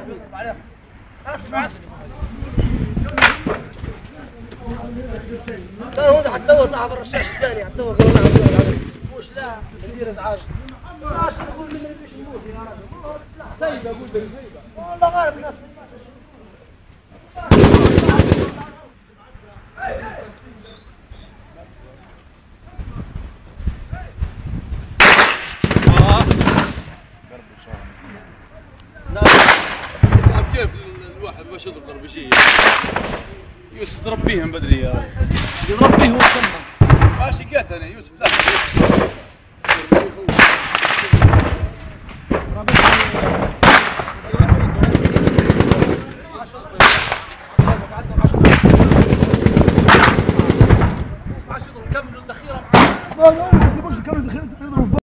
لا هو حتى هو صاحب الرشاش الثاني حتى هو قال له مش لا ندير ازعاج. اش نقول من اللي باش يموت يا راجل. زايده اقول لك زايده. والله غالب الناس لا كيف الواحد باش يضرب ضربشيه يوسف تربيهم بدري يا رجل. يربيه هو كمل. ما شقيت انا يوسف لا